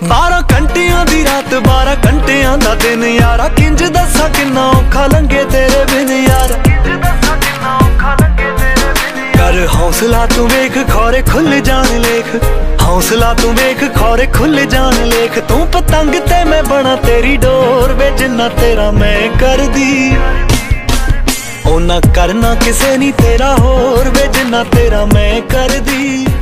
12 घंटियां दी रात 12 घंटियां दा दिन यारा, किंज दसा किन्ना औखा लंघे तेरे बिन यारा। कर हौसला तू वेख खौरे खुल जान लेख, हौसला तू वेख खौरे खुल जान लेख। तू पतंग ते मैं बना तेरी डोर वे, जिन्ना तेरा मैं कर दी ओ ना करना किसे नी तेरा होर वे, जिन्ना तेरा मैं कर दी।